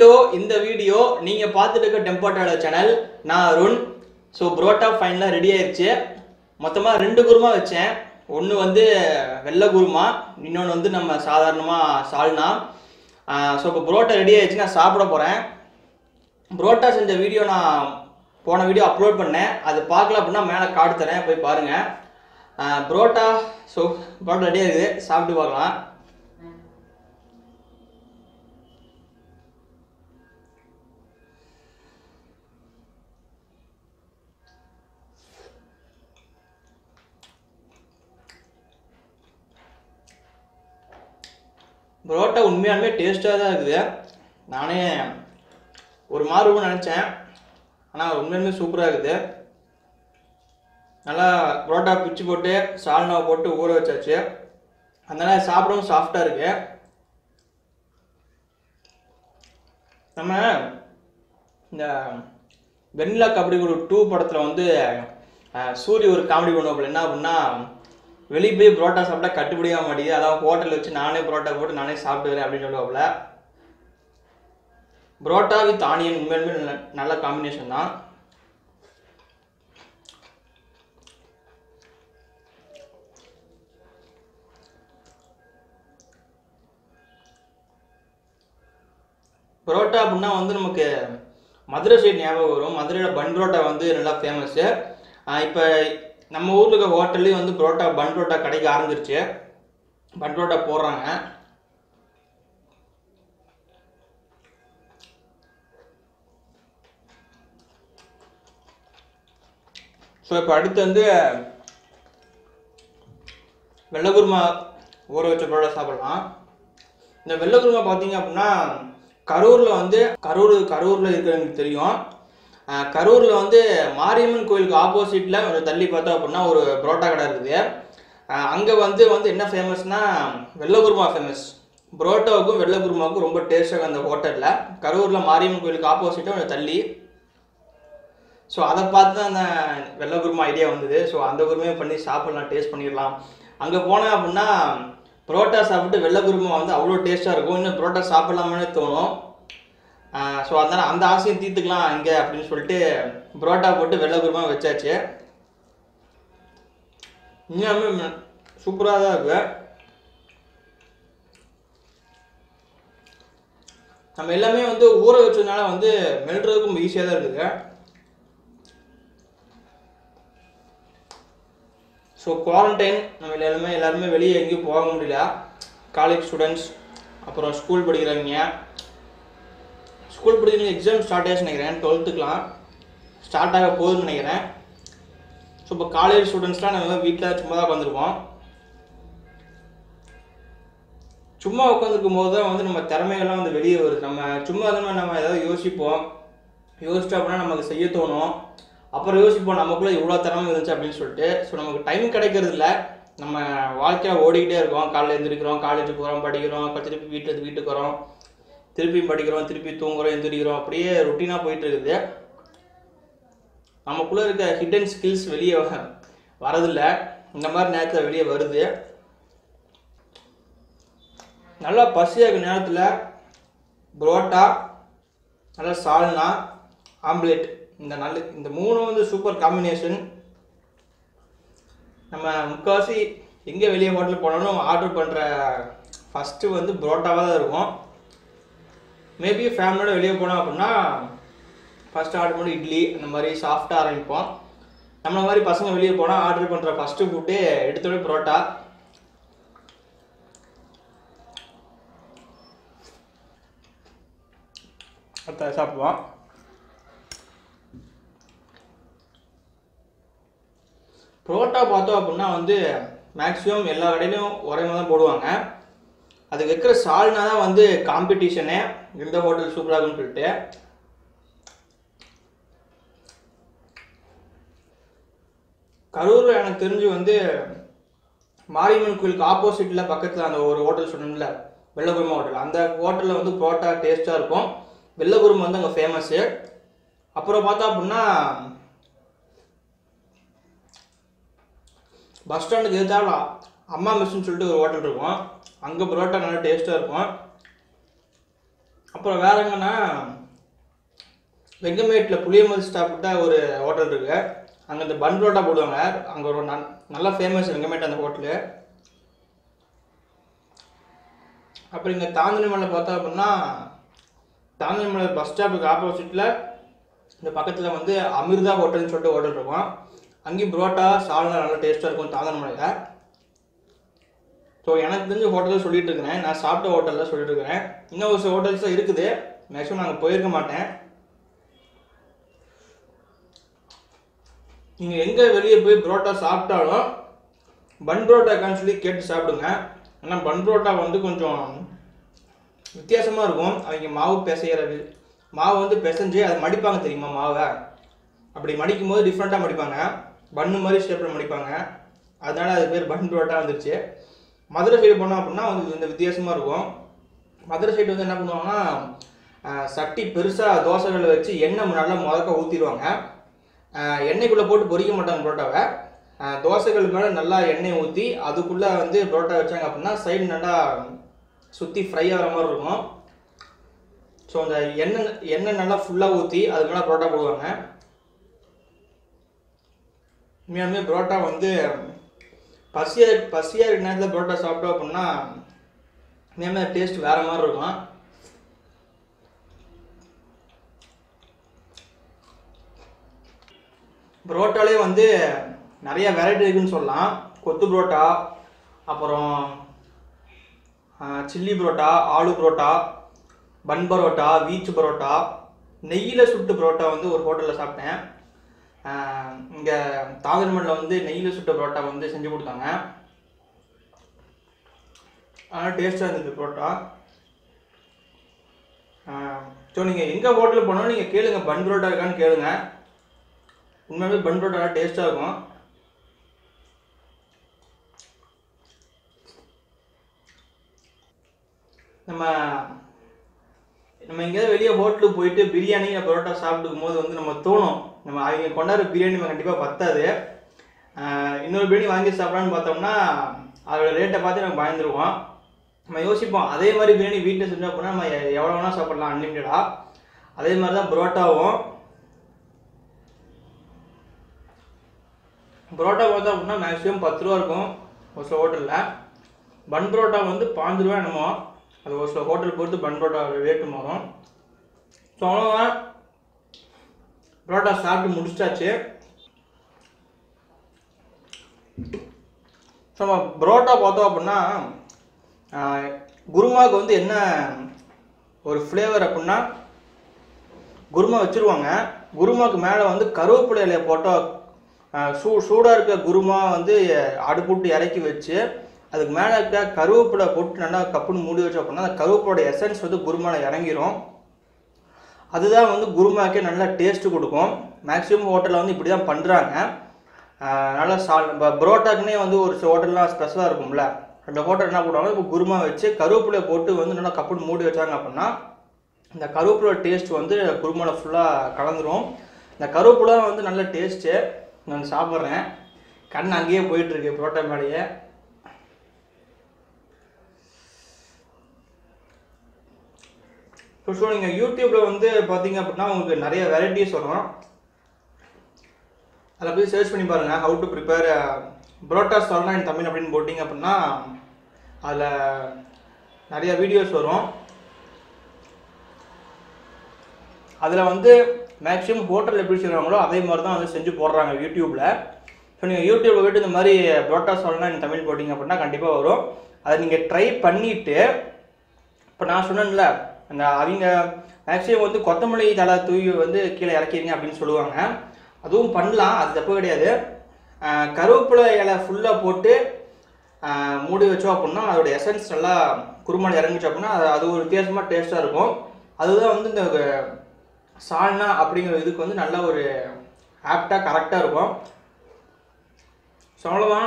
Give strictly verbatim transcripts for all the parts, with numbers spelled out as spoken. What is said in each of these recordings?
To இந்த video. நீங்க பார்த்துட்டு இருக்க டெம்போட்டோட சேனல். நான் அருண். ஸோ புரோட்டா ஃபைனலாக ரெடி ஆயிடுச்சு. மொத்தமாக ரெண்டு குருமா வச்சேன். ஒன்று வந்து வெள்ளை குருமா, இன்னொன்று வந்து நம்ம சாதாரணமாக சால்னா. ஸோ இப்போ புரோட்டா ரெடி ஆயிடுச்சு, நான் சாப்பிட போகிறேன். புரோட்டா செஞ்ச வீடியோ நான் போன வீடியோ அப்லோட் பண்ணேன். அது பார்க்கல அப்படின்னா மேலே கார்டு தரேன், போய் பாருங்கள். புரோட்டா ஸோ புரோட்டா ரெடியாக இருக்குது, சாப்பிட்டு பார்க்கலாம். புரோட்டா உண்மையாலுமே டேஸ்ட்டாக தான் இருக்குது. நானே ஒரு மாதிரி இருக்கும்னு நினச்சேன், ஆனால் உண்மையாலுமே சூப்பராக இருக்குது. நல்லா புரோட்டா பிச்சு போட்டு சால்னாவை போட்டு ஊற வச்சாச்சு, அதனால சாப்பிடவும் சாஃப்டாக இருக்கு. நம்ம இந்த வெண்ணிலா கபடி குழு டூ படத்தில் வந்து சூரிய ஒரு காமெடி பண்ணுவோம். என்ன அப்படின்னா, வெளியே போய் புரோட்டா சாப்பிட்டா கட்டுப்படியாக மாட்டேங்குது, அதான் ஹோட்டலில் வச்சு நானே புரோட்டா போட்டு நானே சாப்பிட்டுக்கிறேன் அப்படின்னு சொல்லுவாப்புல. புரோட்டா வித் ஆனியன் உண்மையுமே நல்ல காம்பினேஷன் தான். புரோட்டா அப்படின்னா வந்து நமக்கு மதுரை சைடு ஞாபகம் வரும். மதுரையில் பன் புரோட்டா வந்து நல்லா ஃபேமஸ்ஸு. இப்போ நம்ம ஊரில் இருக்க ஹோட்டல்லையும் வந்து புரோட்டா பன் புரோட்டா கிடைக்க ஆரம்பிச்சிருச்சு. பன் புரோட்டா போடுறாங்க. ஸோ இப்போ அடுத்து வந்து வெள்ளை குருமா ஊற வச்ச புரோட்டா சாப்பிடலாம். இந்த வெள்ளை குருமா பார்த்தீங்க அப்படின்னா கரூரில் வந்து கரூர் கரூரில் இருக்கிறவங்களுக்கு தெரியும். கரூரில் வந்து மாரியம்மன் கோயிலுக்கு ஆப்போசிட்டில் கொஞ்சம் தள்ளி பார்த்தோம் அப்படின்னா ஒரு புரோட்டா கடை இருக்குது. அங்கே வந்து வந்து என்ன ஃபேமஸ்னால் வெள்ளை குருமா ஃபேமஸ். புரோட்டாவுக்கும் வெள்ளை குருமாவுக்கும் ரொம்ப டேஸ்ட்டாக அந்த ஹோட்டலில், கரூரில் மாரியம்மன் கோயிலுக்கு ஆப்போசிட்டாக கொஞ்சம் தள்ளி. ஸோ அதை பார்த்து தான் அந்த வெள்ளை குருமா ஐடியா வந்தது. ஸோ அந்த குருமையை பண்ணி சாப்பிட்லாம், டேஸ்ட் பண்ணிடலாம். அங்கே போனேன் அப்படின்னா புரோட்டா சாப்பிட்டு வெள்ளை குருமா வந்து அவ்வளோ டேஸ்ட்டாக இருக்கும், இன்னும் புரோட்டா சாப்பிட்லாமே தோணும். ஸோ அதனால் அந்த ஆசையும் தீர்த்துக்கலாம் இங்கே அப்படின்னு சொல்லிட்டு புரோட்டா போட்டு வெள்ளை குருமா வச்சாச்சு. இன்னுமே சூப்பராக தான் இருக்கு. நம்ம எல்லாமே வந்து ஊற வச்சதுனால வந்து மெல்றதுக்கும் ஈஸியாக தான் இருக்குது. ஸோ குவாரண்டைன், நம்ம எல்லாருமே எல்லாருமே வெளியே எங்கேயும் போக முடியல. காலேஜ் ஸ்டூடெண்ட்ஸ், அப்புறம் ஸ்கூல் படிக்கிறவங்க, ஸ்கூல் படிக்கிற எக்ஸாம் ஸ்டார்ட் ஆகிடுச்சு நினைக்கிறேன். டுவெல்த்துக்கெலாம் ஸ்டார்ட் ஆக போகுதுன்னு நினைக்கிறேன். ஸோ இப்போ காலேஜ் ஸ்டூடெண்ட்ஸ்லாம் நம்ம வீட்டில் சும்மா தான் உட்காந்துருப்போம். சும்மா உட்காந்துருக்கும் போது தான் வந்து நம்ம திறமைகள்லாம் வந்து வெளியே வருது. நம்ம சும்மா தான் நம்ம ஏதாவது யோசிப்போம், யோசிச்சோம் அப்படின்னா நமக்கு செய்ய தோணும். அப்புறம் யோசிப்போம் நமக்குள்ளே இவ்வளோ திறமை இருந்துச்சு அப்படின்னு சொல்லிட்டு. ஸோ நமக்கு டைம் கிடைக்கிறது இல்லை. நம்ம வாழ்க்கையில் ஓடிக்கிட்டே இருக்கோம். காலையில் எழுந்திரிக்கிறோம், காலேஜுக்கு போகிறோம், படிக்கிறோம், திருப்பி வீட்டுக்கு வீட்டுக்கு வரோம், திருப்பி படிக்கிறோம், திருப்பி தூங்குறோம், எந்திரிக்கிறோம், அப்படியே ருட்டீனாக போயிட்டு இருக்குது. நமக்குள்ளே இருக்க ஹிடன் ஸ்கில்ஸ் வெளியே வரதில்லை. இந்த மாதிரி நேரத்தில் வெளியே வருது. நல்லா பசியாக நேரத்தில் புரோட்டா, நல்லா சால்னா, ஆம்லேட், இந்த நல்ல இந்த மூணு வந்து சூப்பர் காம்பினேஷன். நம்ம முக்கால்வாசி எங்கே வெளியே ஹோட்டல் போனாலும் ஆர்டர் பண்ணுற ஃபஸ்ட்டு வந்து புரோட்டாவாக தான் இருக்கும். மேபி ஃபேமிலியோட வெளியே போனோம் அப்படின்னா ஃபஸ்ட்டு ஆர்டர் பண்ணி இட்லி அந்த மாதிரி சாஃப்டாக ஆரம்பிப்போம். நம்மள மாதிரி பசங்க வெளியே போனால் ஆர்டர் பண்ணுற ஃபஸ்ட்டு ஃபுட்டு எடுத்தோடனே புரோட்டா. அடுத்த சாப்பிடுவோம். புரோட்டா பார்த்தோம் அப்படின்னா வந்து மேக்ஸிமம் எல்லா கடையிலையும் ஒரே மாதிரி தான் போடுவாங்க. அது வைக்கிற சால்னா தான் வந்து காம்படிஷனே, எந்த ஹோட்டல் சூப்பராக இருக்குன்னு சொல்லிட்டு. கரூரில் எனக்கு தெரிஞ்சு வந்து மாரியம்மன் கோயிலுக்கு ஆப்போசிட்டில் பக்கத்தில் அந்த ஒரு ஹோட்டல் சொன்னோம்ல, வெள்ளை குருமா ஹோட்டல், அந்த ஹோட்டலில் வந்து புரோட்டா டேஸ்ட்டாக இருக்கும். வெள்ளை குருமா வந்து அங்கே ஃபேமஸ்ஸு. அப்புறம் பார்த்தா அப்படின்னா பஸ் ஸ்டாண்டுக்கு எதிர்த்தாலும் அம்மா மெஸ்ன்னு சொல்லிட்டு ஒரு ஹோட்டல் இருக்கும். அங்கே புரோட்டா நல்லா டேஸ்ட்டாக இருக்கும். அப்புறம் வேற எங்கன்னா வெங்கமேட்டில் புளியமதி ஸ்டாப்பிட்ட ஒரு ஹோட்டல் இருக்குது. அங்கே இந்த பன் புரோட்டா போடுவாங்க. அங்கே ஒரு நல் நல்லா ஃபேமஸ் வெங்கமேட் அந்த ஹோட்டலு. அப்புறம் இங்கே தாந்தனிமலை பார்த்தா அப்படின்னா தாந்தனிமலை பஸ் ஸ்டாப்புக்கு ஆப்போசிட்டில் இந்த பக்கத்தில் வந்து அமிர்தா ஹோட்டல்னு சொல்லிட்டு ஹோட்டல் இருக்கும். அங்கேயும் புரோட்டா சால்னா நல்லா டேஸ்ட்டாக இருக்கும் தாந்தனிமலையில். ஸோ எனக்கு தெரிஞ்ச ஹோட்டலில் சொல்லிட்டு இருக்கிறேன், நான் சாப்பிட்ட ஹோட்டலில் சொல்லிட்டு இருக்கிறேன். இன்னும் ஒரு சில ஹோட்டல்ஸும் இருக்குது, மேக்ஸிமம் நாங்கள் போயிருக்க மாட்டேன். நீங்கள் எங்கே வெளியே போய் புரோட்டா சாப்பிட்டாலும் பன் புரோட்டாக்கான்னு சொல்லி கேட்டு சாப்பிடுங்க. ஏன்னா பன் புரோட்டா வந்து கொஞ்சம் வித்தியாசமாக இருக்கும். அவங்க மாவு பிசைகிறது, மாவு வந்து பிசைஞ்சு அதை மடிப்பாங்க தெரியுமா, மாவை அப்படி மடிக்கும் போது டிஃப்ரெண்ட்டாக மடிப்பாங்க, பன்னு மாதிரி ஷேப்பில் மடிப்பாங்க. அதனால் அது பேர் பன் புரோட்டா வந்துருச்சு. மதுரை சைடு போனோம் அப்படின்னா வந்து இந்த வித்தியாசமாக இருக்கும். மதுரை சைடு வந்து என்ன பண்ணுவாங்கன்னா சட்டி பெருசாக தோசைகளை வச்சு எண்ணெய் நல்லா முதக்க ஊற்றிடுவாங்க. எண்ணெய்க்குள்ளே போட்டு பொரிக்க மாட்டாங்க புரோட்டாவை. தோசைகள் மேலே நல்லா எண்ணெய் ஊற்றி அதுக்குள்ளே வந்து புரோட்டா வச்சாங்க அப்படின்னா சைடு நல்லா சுற்றி ஃப்ரை ஆகிற மாதிரி இருக்கும். ஸோ அந்த எண்ணெய் எண்ணெய் நல்லா ஃபுல்லாக ஊற்றி அது மேலே புரோட்டா போடுவாங்க. உண்மையாலுமே புரோட்டா வந்து பசியாக பசியாக இருக்கிற நேரத்தில் புரோட்டா சாப்பிட்டோம் அப்படின்னா உண்மையாலுமே டேஸ்ட் வேறு மாதிரி இருக்கும். புரோட்டாலே வந்து நிறைய வெரைட்டி இருக்குன்னு சொல்லலாம். கொத்து புரோட்டா, அப்புறம் சில்லி புரோட்டா, ஆலு புரோட்டா, பன் பரோட்டா, வீச்சு பரோட்டா, நெய்யில் சுட்டு புரோட்டா வந்து ஒரு ஹோட்டலில் சாப்பிட்டேன். இங்கே தாந்தனிமலையில் வந்து நெய்யில் சுட்ட புரோட்டா வந்து செஞ்சு கொடுத்தாங்க. ஆனால் டேஸ்ட்டாக இருந்தது புரோட்டா. ஸோ நீங்கள் எங்கே ஹோட்டலுக்கு போனாலும் நீங்கள் கேளுங்க, பன் புரோட்டா இருக்கான்னு கேளுங்க. உண்மையாகவே பன் புரோட்டா டேஸ்ட்டாக இருக்கும். நம்ம நம்ம எங்கேயாவது வெளியே ஹோட்டலுக்கு போயிட்டு பிரியாணி பரோட்டா சாப்பிட்டுக்கும் போது வந்து நம்ம தோணும், நம்ம அவங்க கொண்டாடுற பிரியாணி நம்ம கண்டிப்பாக பத்தாது, இன்னொரு பிரியாணி வாங்கி சாப்பிட்லான்னு பார்த்தோம்னா அதோட ரேட்டை பார்த்து நம்ம பயந்துருவோம். நம்ம யோசிப்போம் அதே மாதிரி பிரியாணி வீட்டில் செஞ்சோம் அப்படின்னா நம்ம எவ்வளோ வேணால் சாப்பிட்லாம் அன்லிமிட்டடாக. அதே மாதிரி தான் புரோட்டாவும். புரோட்டா பார்த்தோம் அப்படின்னா மேக்ஸிமம் பத்து ரூபா இருக்கும் ஒரு சில ஹோட்டலில். பன் புரோட்டா வந்து பாஞ்சு ரூபா என்னமோ, அது ஒரு சில ஹோட்டல் பொறுத்து பன் புரோட்டா ரேட்டு மாறும். ஸோ அவ்வளோதான், புரோட்டா சாப்பிட்டு முடிச்சிட்டாச்சு. ஸோ நம்ம புரோட்டா பார்த்தோம் அப்படின்னா குருமாவுக்கு வந்து என்ன ஒரு ஃப்ளேவர் அப்படின்னா குருமா வச்சுருவாங்க. குருமாவுக்கு மேலே வந்து கருவேப்பிலை இலையை போட்டால் சூ சூடாக இருக்க குருமா வந்து அடுப்புட்டு இறக்கி வச்சு அதுக்கு மேலே இருக்க கருவேப்பிலை போட்டு நல்லா கப்புன்னு மூடி வச்சோம் அப்படின்னா அந்த கருவேப்பிலோட எசன்ஸ் வந்து குருமாவில் இறங்கிரும். அதுதான் வந்து குருமாக்கே நல்லா டேஸ்ட்டு கொடுக்கும். மேக்ஸிமம் ஹோட்டலில் வந்து இப்படி தான் பண்ணுறாங்க. நல்லா சால் இப்போ புரோட்டாக்குன்னே வந்து ஒரு சில ஹோட்டல்லாம் ஸ்பெஷலாக இருக்கும்ல, அந்த ஹோட்டல் என்ன பண்ணுவாங்க, இப்போ குருமா வச்சு கருவேப்பிலை போட்டு வந்து நல்லா கப்புன்னு மூடி வச்சாங்க அப்படின்னா இந்த கருவேப்பிலோட டேஸ்ட் வந்து குருமாவில் ஃபுல்லாக கலந்துரும். இந்த கருவேப்பிலை வந்து நல்ல டேஸ்ட்டு. நான் சாப்பிட்றேன், கண் அங்கேயே போயிட்டுருக்கு புரோட்டா மேலேயே. ஸோ ஸோ நீங்கள் யூடியூப்பில் வந்து பார்த்தீங்க அப்படின்னா உங்களுக்கு நிறைய வெரைட்டிஸ் வரும். அதில் போய் சர்ச் பண்ணி பாருங்கள், how to prepare parotta salna in Tamil அப்படின்னு போட்டிங்க அப்படின்னா அதில் நிறைய வீடியோஸ் வரும். அதில் வந்து மேக்ஸிமம் ஹோட்டல் எப்படி செய்கிறாங்களோ அதே மாதிரி தான் வந்து செஞ்சு போடுறாங்க யூடியூப்பில். ஸோ நீங்கள் யூடியூப்பில் போய்ட்டு இந்த மாதிரி புரோட்டா சால்னா இன் தமிழ் போட்டிங்க அப்படின்னா கண்டிப்பாக வரும். அதை நீங்கள் ட்ரை பண்ணிவிட்டு, இப்போ நான் சொன்னேன்ல அந்த அவங்க மேக்ஸிமம் வந்து கொத்தமல்லி தலை தூவி வந்து கீழே இறக்கிடுங்க அப்படின்னு சொல்லுவாங்க. அதுவும் பண்ணலாம், அது தப்பு கிடையாது. கருவேப்பிலை இலை ஃபுல்லாக போட்டு மூடி வச்சோம் அப்படின்னா அதோட எசன்ஸ் நல்லா குருமாவில் இறங்கிச்சோம் அப்படின்னா அது அது ஒரு வித்தியாசமாக டேஸ்ட்டாக இருக்கும். அதுதான் வந்து இந்த சால்னா அப்படிங்கிற இதுக்கு வந்து நல்ல ஒரு ஆப்டாக கரெக்டாக இருக்கும். ஸோ அவ்வளோதான்,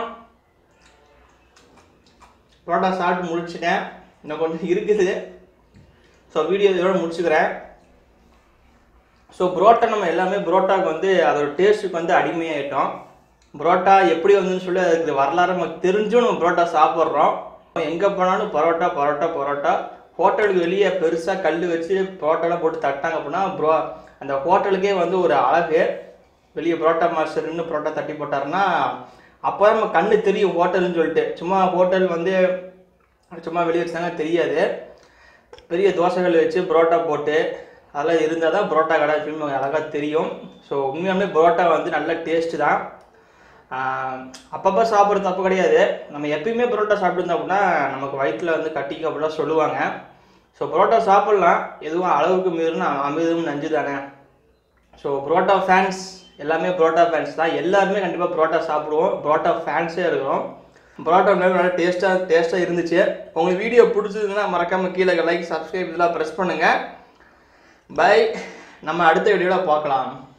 புரோட்டா சாப்பிட்டு முடிச்சிட்டேன், இன்னும் கொஞ்சம் இருக்குது. ஸோ வீடியோ இதோட முடிச்சுக்கிறேன். ஸோ புரோட்டா நம்ம எல்லாமே புரோட்டாவுக்கு வந்து அதோட டேஸ்ட்டுக்கு வந்து அடிமையாகிட்டோம். புரோட்டா எப்படி வந்துன்னு சொல்லி அதுக்கு வரலாறு நமக்கு தெரிஞ்சும் நம்ம புரோட்டா சாப்பிட்றோம். எங்கே போனாலும் பரோட்டா பரோட்டா பரோட்டா ஹோட்டலுக்கு வெளியே பெருசாக கல் வச்சு புரோட்டாலாம் போட்டு தட்டாங்க அப்படின்னா ப்ரோ அந்த ஹோட்டலுக்கே வந்து ஒரு அழகு. வெளியே புரோட்டா மாஸ்டர் நின்று புரோட்டா தட்டி போட்டாருன்னா அப்போ தான் நம்ம கண்ணு தெரியும் ஹோட்டல்னு சொல்லிட்டு. சும்மா ஹோட்டல் வந்து சும்மா வெளியே வச்சாங்க தெரியாது. பெரிய தோசைகள் வச்சு புரோட்டா போட்டு அதெல்லாம் இருந்தால் தான் புரோட்டா கடை அப்படின்னு அழகாக தெரியும். ஸோ உண்மையாலுமே புரோட்டா வந்து நல்ல டேஸ்ட்டு தான். அப்பப்போ சாப்பிட்றது தப்பு கிடையாது. நம்ம எப்பயுமே புரோட்டா சாப்பிட்டுருந்தோம் அப்படின்னா நமக்கு வயிற்றில் வந்து கட்டிக்க அப்படிலாம் சொல்லுவாங்க. ஸோ புரோட்டா சாப்பிட்லாம், எதுவும் அளவுக்கு மீறினா அமிர்தம் நஞ்சு தானே. ஸோ புரோட்டா ஃபேன்ஸ் எல்லாமே புரோட்டா ஃபேன்ஸ் தான். எல்லாருமே கண்டிப்பாக புரோட்டா சாப்பிடுவோம், புரோட்டா ஃபேன்ஸே இருக்கிறோம். புரோட்டா நல்லா டேஸ்ட்டாக டேஸ்ட்டாக இருந்துச்சு. உங்களுக்கு வீடியோ பிடிச்சதுன்னா மறக்காமல் கீழே லைக் சப்ஸ்கிரைப் இதெல்லாம் ப்ரெஸ் பண்ணுங்கள். பை. நம்ம அடுத்த வீடியோவில் பார்க்கலாம்.